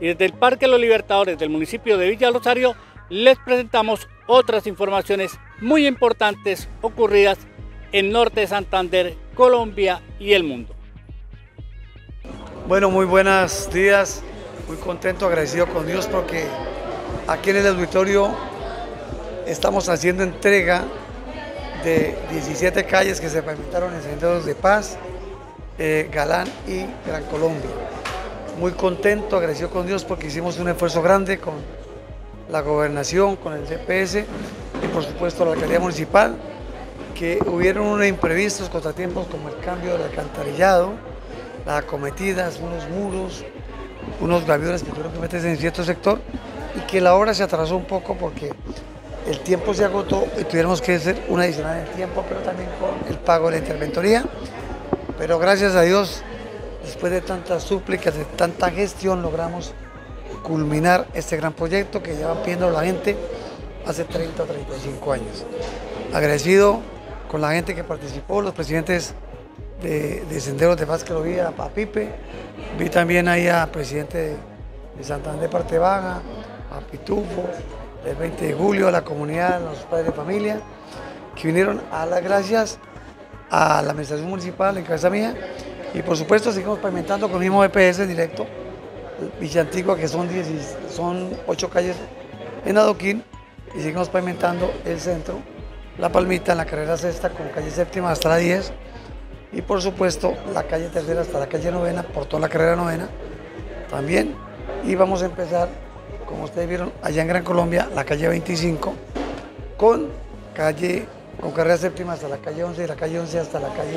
y desde el Parque Los Libertadores del municipio de Villa Rosario les presentamos otras informaciones muy importantes ocurridas en Norte de Santander, Colombia y el mundo. Bueno, muy buenos días, muy contento, agradecido con Dios porque aquí en el auditorio estamos haciendo entrega de 17 calles que se pavimentaron en Senderos de Paz, Galán y Gran Colombia. Muy contento, agradecido con Dios porque hicimos un esfuerzo grande con la gobernación, con el DPS y por supuesto la alcaldía municipal, que hubieron unos imprevistos, contratiempos como el cambio del alcantarillado, las acometidas, unos muros, unos gaviones que tuvieron que meterse en cierto sector y que la obra se atrasó un poco porque el tiempo se agotó y tuvimos que hacer una adicional en tiempo, pero también con el pago de la interventoría. Pero gracias a Dios, después de tantas súplicas, de tanta gestión, logramos culminar este gran proyecto que llevan pidiendo la gente hace 30 o 35 años. Agradecido con la gente que participó, los presidentes de Senderos de Paz que lo vi, a Pipe, vi también ahí al presidente de Santander Parte Baja, a Pitufo, del 20 de julio, a la comunidad, a los padres de familia, que vinieron a dar gracias a la administración municipal en cabeza mía y por supuesto seguimos pavimentando con el mismo EPS directo, Villa Antigua, que son 8 calles en adoquín y seguimos pavimentando el centro, La Palmita en la carrera sexta con calle séptima hasta la 10 y por supuesto la calle tercera hasta la calle novena, por toda la carrera novena también, y vamos a empezar, como ustedes vieron, allá en Gran Colombia, la calle 25, con carrera séptima hasta la calle 11 y la calle 11 hasta la calle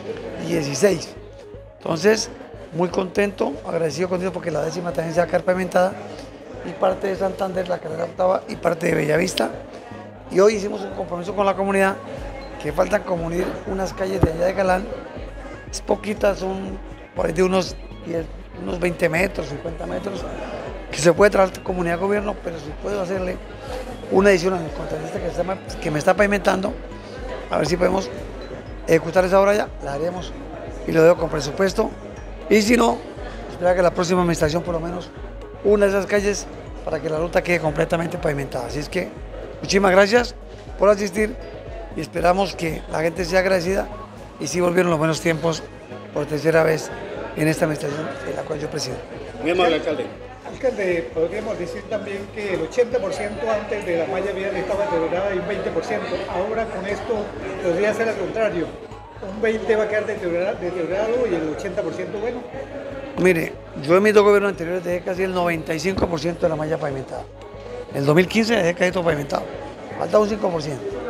16. Entonces, muy contento, agradecido con Dios porque la 10ª también se va a quedar pavimentada y parte de Santander, la carrera octava y parte de Bellavista. Y hoy hicimos un compromiso con la comunidad que faltan comunir unas calles de allá de Galán, es poquitas, son por ahí de unos 20 metros, 50 metros, que se puede traer a comunidad gobierno, pero si puedo hacerle una edición al contratista que me está pavimentando, a ver si podemos ejecutar esa obra ya, la haremos y lo dejo con presupuesto. Y si no, espera que la próxima administración por lo menos una de esas calles para que la ruta quede completamente pavimentada. Así es que muchísimas gracias por asistir y esperamos que la gente sea agradecida y si volvieron los buenos tiempos por tercera vez en esta administración en la cual yo presido. Muy amable, alcalde. Alcalde, podríamos decir también que el 80% antes de la malla vial estaba deteriorada y un 20%. Ahora con esto podría ser al contrario. Un 20% va a quedar deteriorado y el 80% bueno. Mire, yo en mis dos gobiernos anteriores dejé casi el 95% de la malla pavimentada. En el 2015 dejé casi todo pavimentado. Falta un 5%.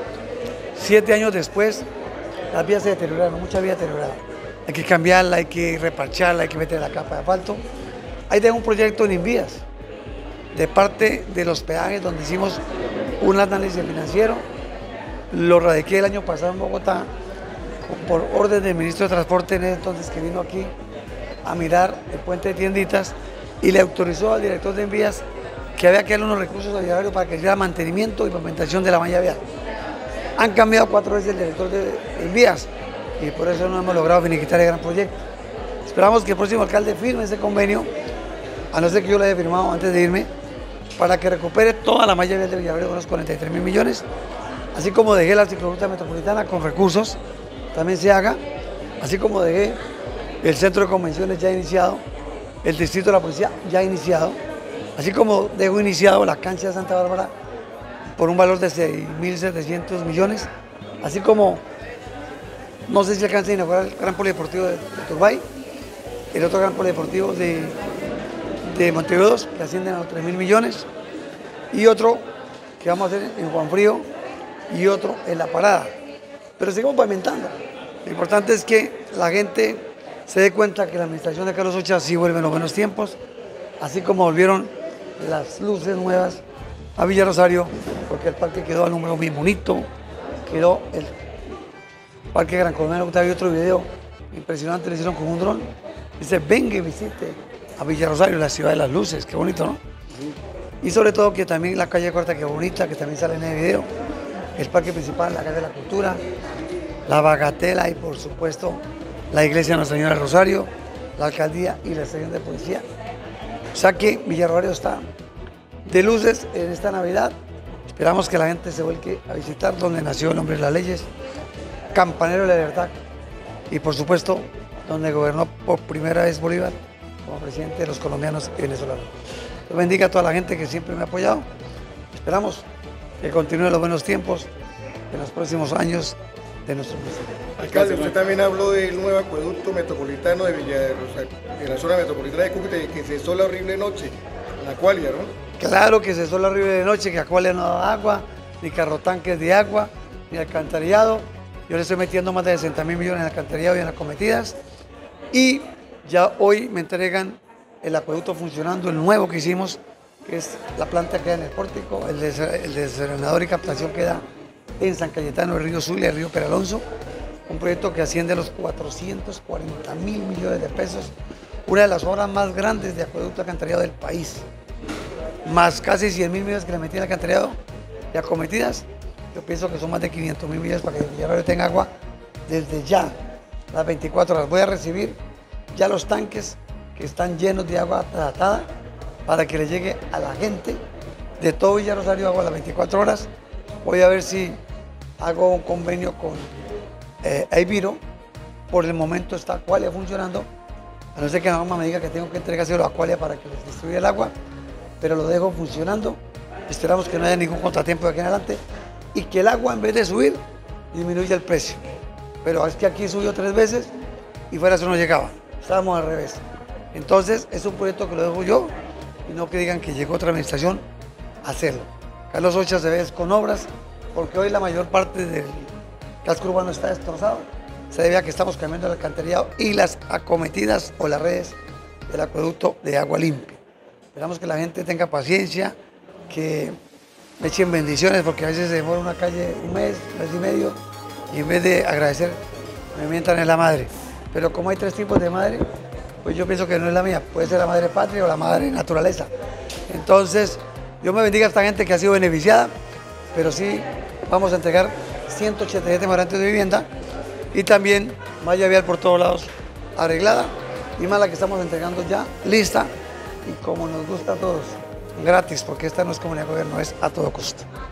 7 años después, las vías se deterioraron, muchas vías deterioradas. Hay que cambiarla, hay que reparcharla, hay que meter la capa de asfalto. Ahí tengo un proyecto en Invías, de parte de los peajes, donde hicimos un análisis financiero. Lo radiqué el año pasado en Bogotá, por orden del ministro de Transporte en ese entonces, que vino aquí a mirar el puente de Tienditas y le autorizó al director de Envías que había que darle unos recursos adicionales para que hiciera mantenimiento y pavimentación de la malla vial. Han cambiado 4 veces el director de Envías y por eso no hemos logrado finiquitar el gran proyecto. Esperamos que el próximo alcalde firme ese convenio, a no ser que yo lo haya firmado antes de irme, para que recupere toda la malla vial de Villaverde, unos 43.000 millones, así como dejé la ciclorruta metropolitana con recursos, también se haga, así como dejé el centro de convenciones ya iniciado, el distrito de la policía ya iniciado, así como dejo iniciado la cancha de Santa Bárbara por un valor de 6.700 millones, así como no sé si alcanza a inaugurar el gran polideportivo de Turbay, el otro gran polideportivo de Montevideo 2, que ascienden a los 3.000 millones, y otro que vamos a hacer en Juan Frío y otro en La Parada. Pero seguimos pavimentando. Lo importante es que la gente se dé cuenta que la administración de Carlos Ocha sí vuelve en los buenos tiempos, así como volvieron las luces nuevas a Villa Rosario, porque el parque quedó al número bien bonito, quedó el Parque Gran Colombia. Hay otro video impresionante, lo hicieron con un dron. Dice, venga y visite a Villa Rosario, la ciudad de las luces, qué bonito, ¿no? Y sobre todo que también la calle Cuarta, que bonita, que también sale en el video, el parque principal, la calle de la Cultura, la Bagatela y por supuesto la iglesia de Nuestra Señora del Rosario, la alcaldía y la estación de policía. O sea que Villarrosario está de luces en esta Navidad. Esperamos que la gente se vuelque a visitar donde nació el hombre de las leyes, campanero de la libertad y por supuesto donde gobernó por primera vez Bolívar como presidente de los colombianos y venezolanos. Dios bendiga a toda la gente que siempre me ha apoyado. Esperamos que continúen los buenos tiempos en los próximos años de nuestro municipio. Alcalde, usted también habló del nuevo acueducto metropolitano de la zona metropolitana de Cúcuta, que cesó la horrible noche, la Acualia, ¿no? Claro que cesó la horrible noche, que Acualia no da agua, ni carrotanques de agua, ni alcantarillado. Yo le estoy metiendo más de 60.000 millones en alcantarillado y en acometidas. Y ya hoy me entregan el acueducto funcionando, el nuevo que hicimos, que es la planta que queda en el pórtico, el desalenador y captación queda en San Cayetano, el río Zulia, el río Peralonso, un proyecto que asciende a los 440.000 millones de pesos, una de las obras más grandes de acueducto alcantarillado del país, más casi 100.000 millones que le metí en alcantarillado y acometidas. Yo pienso que son más de 500.000 millones para que Villarrosario tenga agua desde ya, las 24 horas. Voy a recibir ya los tanques que están llenos de agua tratada para que le llegue a la gente de todo Villarrosario agua a las 24 horas. Voy a ver si hago un convenio con Aiviro. Por el momento está Acualia funcionando, a no ser que la mamá me diga que tengo que entregárselo a Acualia para que les distribuya el agua, pero lo dejo funcionando. Esperamos que no haya ningún contratiempo de aquí en adelante y que el agua, en vez de subir, disminuya el precio. Pero es que aquí subió 3 veces y fuera eso no llegaba, estábamos al revés. Entonces es un proyecto que lo dejo yo y no que digan que llegó otra administración a hacerlo. Carlos Ocha se ve con obras porque hoy la mayor parte del casco urbano está destrozado. Se debe a que estamos cambiando el alcantarillado y las acometidas o las redes del acueducto de agua limpia. Esperamos que la gente tenga paciencia, que me echen bendiciones porque a veces se demora una calle un mes y medio y en vez de agradecer me mientan en la madre. Pero como hay 3 tipos de madre, pues yo pienso que no es la mía, puede ser la madre patria o la madre naturaleza. Entonces, Dios me bendiga a esta gente que ha sido beneficiada, pero sí vamos a entregar 187 mejorantes de vivienda y también malla vial por todos lados arreglada y más la que estamos entregando ya lista y como nos gusta a todos, gratis, porque esta no es comunidad de gobierno, es a todo costo.